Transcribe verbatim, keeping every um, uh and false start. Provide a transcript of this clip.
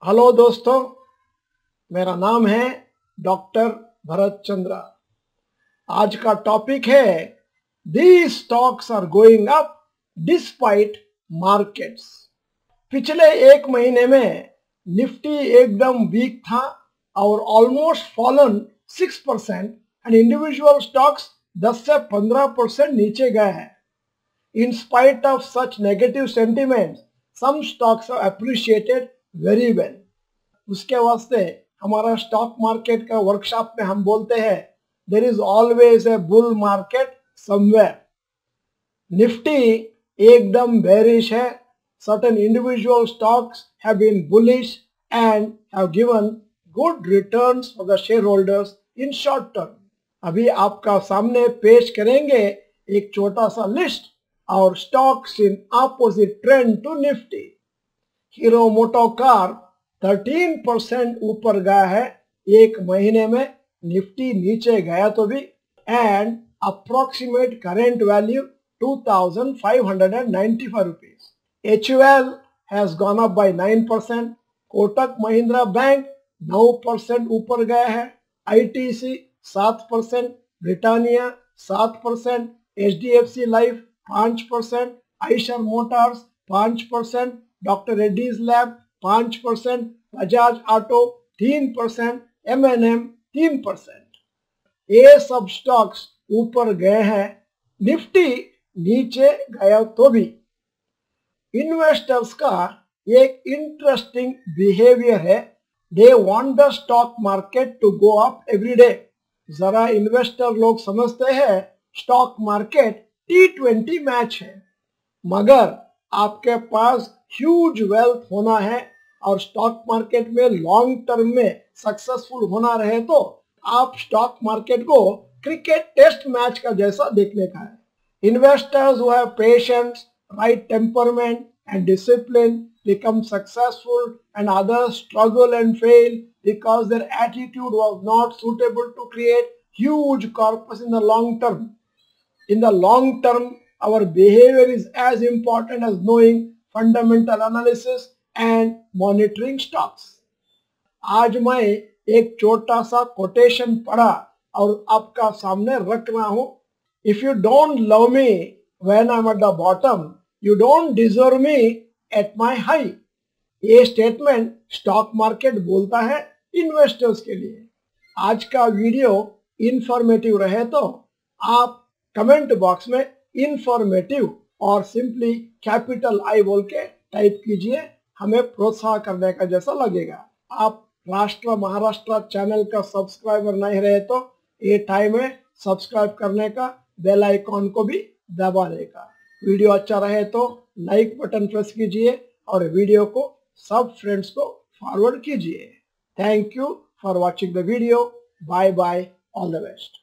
Hello दोस्तों, मेरा नाम है डॉक्टर भरत चंद्रा। आज का टॉपिक है these stocks are going up despite markets. पिछले एक महीने में निफ्टी एकदम वीक था और almost fallen six percent and individual stocks दस से पंद्रह परसेंट नीचे गए हैं। In spite of such negative sentiments, some stocks are appreciated very well. उसके वास्ते हमारा स्टॉक मार्केट का वर्कशॉप में हम बोलते हैं there is always a bull market somewhere. Nifty एकदम बेरिश है। Certain individual stocks have been bullish and have given good returns for the shareholders in short term. अभी आपका सामने पेश करेंगे एक छोटा सा लिस्ट और stocks in opposite trend to Nifty. Hero MotoCorp तेरह परसेंट ऊपर गया है एक महीने में, निफ्टी नीचे गया तो भी, and approximate current value two thousand five hundred ninety five rupees. H U L has gone up by nine percent. Kotak Mahindra bank नौ परसेंट ऊपर गया है। आई टी सी सात परसेंट, ब्रिटानिया सात percent, H D F C life पाँच percent, Eicher motors पाँच percent, doctor Reddy's lab पाँच percent, Bajaj auto तीन परसेंट, एम एन एम तीन परसेंट। ये सब स्टॉक्स ऊपर गए हैं, निफ्टी नीचे गया तो भी। इन्वेस्टर्स का एक इंटरेस्टिंग बिहेवियर है, they want the stock market to go up every day. जरा इन्वेस्टर लोग समझते हैं stock market T twenty match है, मगर आपके पास ह्यूज वेल्थ होना है और स्टॉक मार्केट में लॉन्ग टर्म में सक्सेसफुल होना रहे तो आप स्टॉक मार्केट को क्रिकेट टेस्ट मैच का जैसा देखने का है। Investors who have patience, right temperament and discipline become successful and others struggle and fail because their attitude was not suitable to create huge corpus in the long term. In the long term, our behavior is as important as knowing fundamental analysis and monitoring stocks. आज मैं एक छोटा सा quotation पढ़ा और आपका सामने रख रहा हूं। If you don't love me when I'm at the bottom, you don't deserve me at my high. ये स्टेटमेंट स्टॉक मार्केट बोलता है इन्वेस्टर्स के लिए। आज का वीडियो इंफॉर्मेटिव रहे तो आप कमेंट बॉक्स में इंफॉर्मेटिव और सिंपली कैपिटल आई बोल के टाइप कीजिए, हमें प्रोत्साहन करने का जैसा लगेगा। आप राष्ट्र महाराष्ट्र चैनल का सब्सक्राइबर नहीं रहे तो ये टाइम है सब्सक्राइब करने का, बेल आइकॉन को भी दबाने का। वीडियो अच्छा रहे तो लाइक बटन प्रेस कीजिए और वीडियो को सब फ्रेंड्स को फॉरवर्ड कीजिए। Thank you for watching the video. Bye bye, all the best.